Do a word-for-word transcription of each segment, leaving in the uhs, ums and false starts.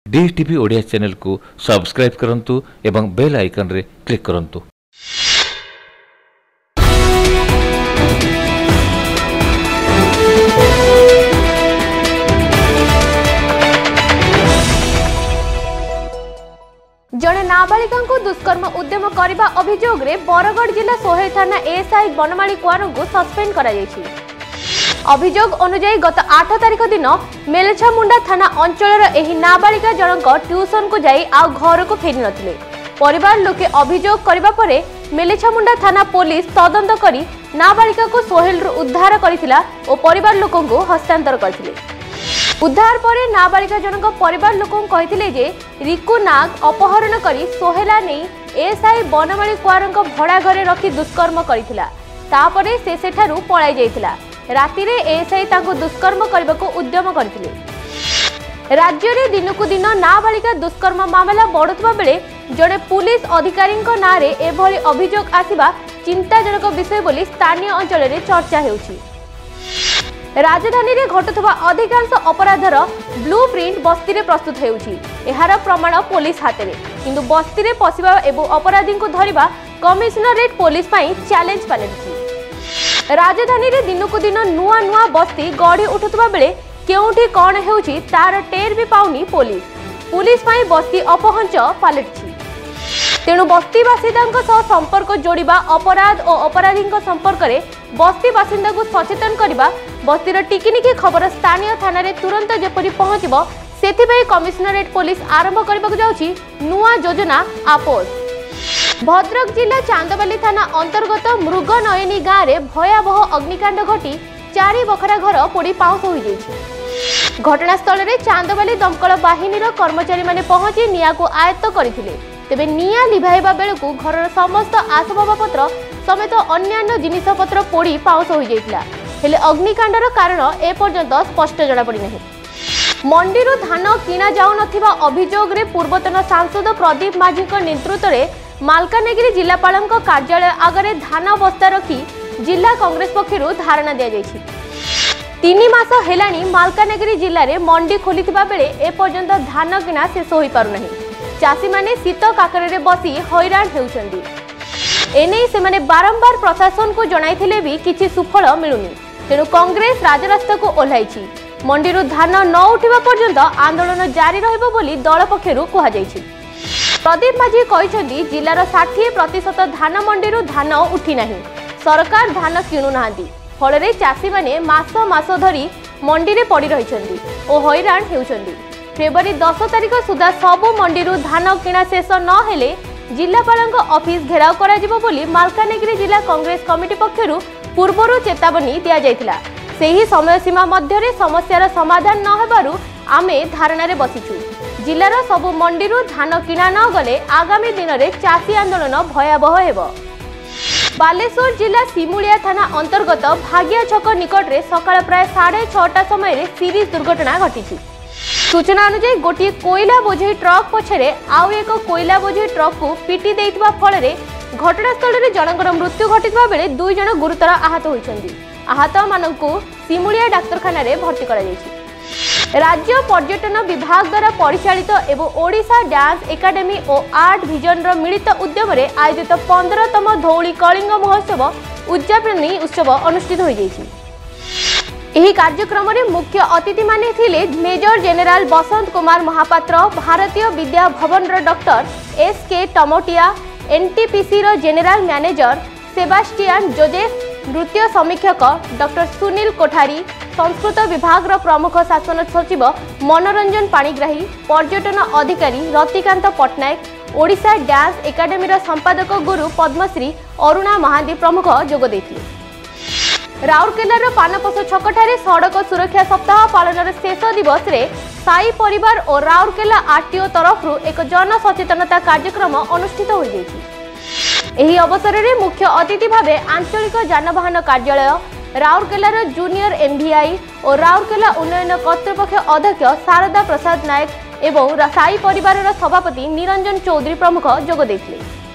DTV Odia channel को subscribe करंतु एवं बेल आइकन रे क्लिक करंतु। जड़े नाबालिका को दुष्कर्म उद्यम करने अभियोग रे बरगढ़ जिला सोहेल थाना एएसआई बनमाली कुआर को सस्पेंड करा जायछि। अभियोग अनुसार गत आठ तारिख दिन मेलेछामुंडा थाना अंचल एही नाबालिका जनक ट्यूशन को जाई आ घर को फेरी नथिले। परिवार लोके अभियोग करबा परे मेलेछामुंडा थाना पुलिस तदंत करी नाबालिका को सोहेल रु उद्धार करिथिला और परिवार लोकन को हस्तांतर करथिले। उद्धार परे नाबालिका जनक परिवार लोकन कहिथिले जे रिकु नाग अपहरण करी सोहेला नहीं एएसआई बनमाली कुआर भड़ा घरे रखी दुष्कर्म करिथिला। तापरे से सेठारु पळाई जाइथिला। राति रे एएसआई ताको दुष्कर्म करबाको उद्यम करथिले। राज्य रे दिनकु दिन नाबालिका दुष्कर्म मामला बढ़ुवा बेले जड़े पुलिस अधिकारी नाँ रे एभली अभियोग आसिबा चिंताजनक विषय बोली स्थानीय अंचल रे चर्चा हेउछि। राजधानी रे घटुवा अधिकांश अपराधर ब्लू प्रिंट बस्ती रे प्रस्तुत हेउछि। एहार प्रमाण पुलिस हाथ में किंतु बस्ती रे पशिबा एवं अपराधी को धरिबा कमिशनरेट पुलिस पई चैलेंज पालटिछि। राजधानी रे दिनकु दिन नुआ नुआ बस्ती गढ़ी उठुवा बेले केउठी कौन हेउछि तार टेर भी पाउनी पुलिस। पुलिस पई बस्ती अपहंच पालटिछि। तेणु बस्ती बासिंदा सह संपर्क जोड़िबा अपराध और अपराधी संपर्क में बस्ती बासिंदा को सचेतन करबा बस्तीर टिकिनिकी खबर स्थानीय थाना रे तुरंत जेपरी पहुंचबो सेथिबे कमिशनरेट पुलिस आरंभ करबाक जाउछि नुआ योजना आपोस। भद्रक जिला चांदबाली थाना अंतर्गत मृगनयनी गाँव में भयावह अग्निकांड घटी चारि बखरा घर पोड़ी पाउस हो जाइछि। घटनास्थल में चांदबाली दमकल बाहिनीर कर्मचारी माने पहुंची निया को आयत्त करथिले। तेबे निया लिभाइबा बेलकु घरर समस्त आसबाबपत्र समेत अन्यान्य जिनिसपत्र पोड़ी पाउस हो जाइथिला। हेले अग्निकांडर कारण ए पर्यंत स्पष्ट जणा पड़ी नहीं। मंडीरू धान किना जाउ नथिबा अभियोग रे पूर्वतन सांसद प्रदीप माझी नेतृत्व में मालकानगिरी जिलापालक कार्यालय आगरे धान बस्ता रखी जिला कांग्रेस पक्षरु धारणा दिया जायछि। तीन मास हेलानी मालकानगिरी जिले में मंडी खोलिथिबा बेले ए पर्यंत धान किना शेष होई पारु नहीं। चाषी माने शीत काकरे रे बसी हैरान हेउछंदी। एने से माने बारंबार प्रशासन को जणाइथिले भी किछि सुफल मिलुनी। तेणु कांग्रेस राजरास्ता को ओह्लाइछि। मंडीरू धान न उठिबा पर्यंत आंदोलन जारी रहिबो बोली दल पक्षरु कुहा जायछि। प्रदीप माझी कहिसंदी जिलार साठ प्रतिशत धान मंडीरू धान उठी नाही। सरकार धान किणु नाहांती। फल चाषी माने मास मास धरी मंडी रे पड़ी रहिछंदी ओ हैरान हेउछंदी। फेब्रुआरी दस तारिख सुधा सबु मंडीरू धान किणा शेष न हेले जिलापालक ऑफिस घेराव करा जिवो बोली मालकानगिरी जिला कांग्रेस कमिटी पक्षरु पूर्वरु चेतावनी दिया जायतिला। सेही समय सीमा मध्यरे समस्यार समाधान न हेबारु आमे धारणा रे बसिछु। जिलार सबु मंडीरू धान किणा न गले आगामी दिन में चाषी आंदोलन भयावह हेबो। बालेश्वर जिला सिमुलिया थाना अंतर्गत भागिया छक निकट रे सकाळ प्राय साढ़े छटा समय सीरीज दुर्घटना घटी। सूचना अनुसार गोटे कोयला बोझई ट्रक पछरे आउ एक कोयला बोझई ट्रक को पिटी देइतबा फल रे घटनास्थल रे जनकर मृत्यु घटितबा बेले दुई जन गुरुतर आहत होइछन्ती। आहत मानकु सिमुलिया डाक्तरखाना रे भर्ती करा जायछि। राज्य पर्यटन विभाग द्वारा परिचालित एवं ओडिशा डांस एकाडेमी और आर्ट विजन रो मिलित उद्यम रे आयोजित पंद्रहतम धौली कलिंग महोत्सव उद्यापनी उत्सव अनुष्ठित हो जायछि। एही कार्यक्रम रे मुख्य अतिथि माने थिले मेजर जेनेराल बसंत कुमार महापात्र, भारतीय विद्या भवन रो doctor S K Tamotia, NTPC रो जेनेराल मैनेजर सेबास्टियन जोजेफ, नृत्य समीक्षक डॉक्टर सुनील कोठारी, संस्कृत विभाग रो प्रमुख शासन सचिव मनोरंजन पाणिग्राही, पर्यटन अधिकारी रतिकांत पट्टनायक, ओडिशा डांस एकाडेमी रो संपादक गुरु पद्मश्री अरुणा महादी प्रमुख जोग दैथिले। राउरकेलार पानपस छकठारे सड़क सुरक्षा सप्ताह पालन शेष दिवस रे साई परिवार और राउरकेला आरटीओ तरफ एक जन सचेतनता कार्यक्रम अनुष्ठित हो जायछि। एही अवसर रे मुख्य अतिथि भावे आंचलिक जानवाहन कार्यालय, राउरकेलार जूनियर एमवीआई और राउरकेला उन्नयन कर्तृपक्ष अध्यक्ष शारदा प्रसाद नायक एवं साई परिवार सभापति निरंजन चौधरी प्रमुख जोग दैथिले।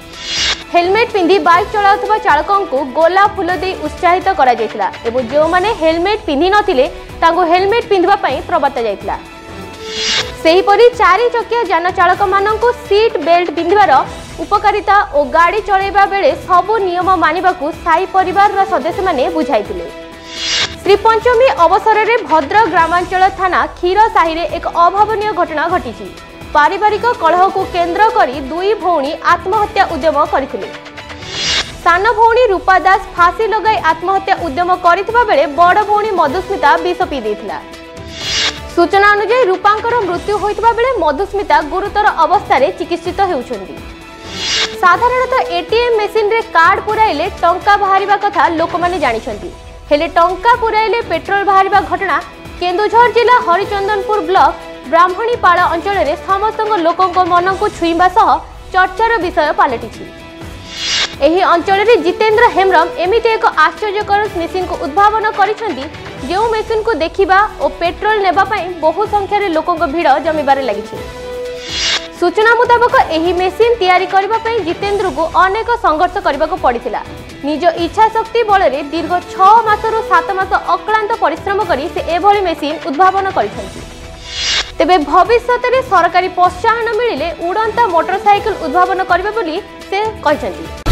हेलमेट पिंधि बाइक चलाउथबा चालकों को गोलाप फूल दे उत्साहित करा जायतिला एवं जो माने हेलमेट पिंधि नथिले तांको हेलमेट पिंधबा पई प्रबर्ता जायतिला। सेहीपरि चारि चकिया यान चालक माननकु सीट बेल्ट पिंधिबार उपकारिता और गाड़ी चलाइबा बेले सबु नियम मानिबाकू साई परिवार सदस्य माने बुझाइतिले। श्री पंचमी अवसर में भद्रक ग्रामांचल थाना क्षीरसाही रे एक अभावनीय घटना घटी। पारिवारिक कलह को केंद्र करी दुई भौणी आत्महत्या उद्यम करथिले। सान भौणी रूपा दास फांसी लगाई आत्महत्या उद्यम करथिबा बेले बड़ भौणी मधुस्मिता विष पी देथिला। सूचना अनुसार रूपांकर मृत्यु होइतबा बेले मधुस्मिता गुरुतर अवस्था रे चिकित्सित हेउछन्ती। साधारणतः एटीएम मेसिन रे कार्ड पुराइले टंका बाहरिबा कथा लोक माने जानिछन्ती, हेले टंका पुराइले पेट्रोल बाहरिबा घटना केन्दुझर जिला हरिचंदनपुर ब्लॉक ब्राह्मणीपाड़ अंचल में समस्त लोकों मन को छुईबा सह चर्चार विषय पलटि। एही अंचल में जितेंद्र हेम्रम एमिति एक आश्चर्यकर मेसिन को उद्भावन करिसेंती जो मेसिन को देखिबा और पेट्रोल नेबा पई बहु संख्या रे लोकों भीड़ जमीबार लगी। सूचना मुताबक एही मेसिन तैयारी करबा पई जितेंद्र को अनेक संघर्ष करबा को पड़िथिला। निज इच्छा शक्ति बल में दीर्घ छह मासरू सात मास अक्लांत परिश्रम करी से एभली मेसिन उद्भावन करिसेंती। तेबे भविष्य में सरकारी प्रोत्साहन मिलिले उड़ंता मोटरसाइकिल उद्भावन करिबे बोली से कहिसेंती।